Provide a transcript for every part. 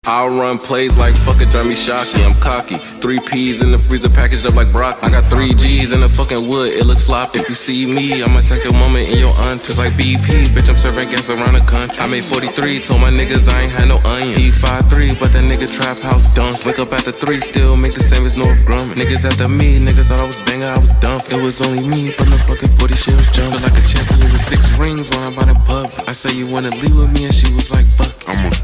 I'll run plays like fuck it, drive me shocky. I'm cocky. 3 P's in the freezer packaged up like broccoli. I got 3 G's in the fucking wood, it looks sloppy. If you see me, I'ma text your mama and your aunt. It's like BP, bitch, I'm serving gas around the country. I made 43, told my niggas I ain't had no onion. He 5'3", but that nigga trap house dunk. Wake up after 3, still make the same as North Grumman. Niggas after me, niggas thought I was banger, I was dumb. It was only me, but the fucking 40 shells jump. Feel like a champion with 6 rings when I'm out in pub. I say you wanna leave with me and she was like, fuck, I'm a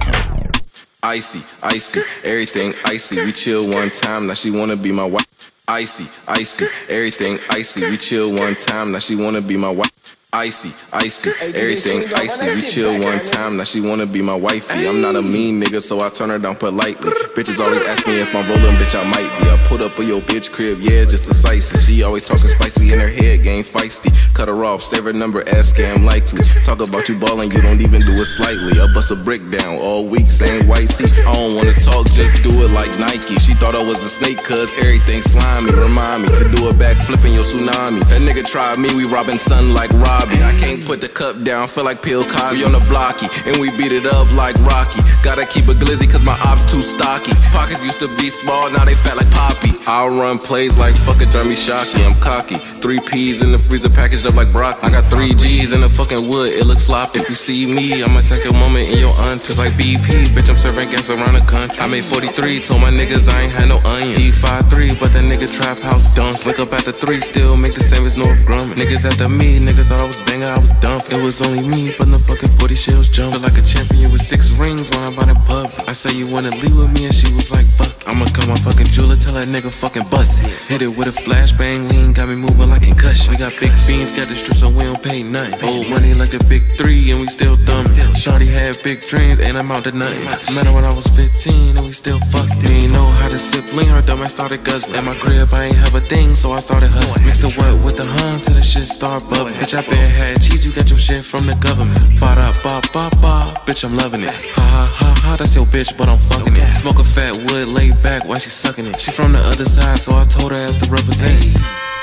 icy, icy, everything icy. We chill one time, now she wanna be my wife. Icy, icy, everything icy. We chill one time, now she wanna be my wife. Icy, icy, everything icy. We chill one time, now she wanna be my wifey. I'm not a mean nigga, so I turn her down politely. Bitches always ask me if I'm rolling, bitch, I might be. I put up at your bitch crib, yeah, just a slicey. She always talking spicy in her head, game feisty. Cut her off, save her number, ask scam likely. Talk about you ballin', you don't even do it slightly. I bust a brick down all week, same white tee. I don't wanna talk, just do it like Nike. She thought I was a snake, cause everything slimy. Remind me to do a backflip in your tsunami. That nigga tried me, we robbing sun like Robbie. I can't put the cup down, feel like Bill Cosby on the blocky, and we beat it up like Rocky. Gotta keep a glizzy cause my ops too stocky. Pockets used to be small, now they fat like Poppy. I'll run plays like fuck it, drive me shocky. I'm cocky. 3 P's in the freezer packaged up like broccoli. I got 3 G's in the fucking wood, it looks sloppy. If you see me, I'ma text your mama and your aunt. It's like BP, bitch, I'm serving gas around the country. I made 43, told my niggas I ain't had no onion. He 5'3", but that nigga trap house dunk. Wake up after 3, still make the same as North Grumman. Niggas after me, niggas thought I was banger, I was dumb. It was only me, but the fucking 40 shells jump. Feel like a champion with 6 rings when I'm out in pub. I say you wanna leave with me and she was like, fuck. I'ma call my fucking jeweler, tell that nigga fucking bust it. Hit it with a flashbang, lean, got me moving like concussion. We got big beans, got the strips and we don't pay nothing. Old money like the big 3 and we still thumbing. Shawty had big dreams and I'm out to nothing. Met her when I was 15 and we still fucked. We ain't know how to sip lean, her dumb ass started guzzling. At my crib I ain't have a thing, so I started hustling. Mix the wet with the hun till the shit start bubbling. Bitch, I been had cheese, you got your shit from the government. Ba-da-ba-ba-ba, bitch, I'm loving it. Ha-ha-ha-ha, that's your bitch, but I'm fucking it. Smoke a fat wood, lay back while she sucking it. She from the other side, so I told her ass to represent.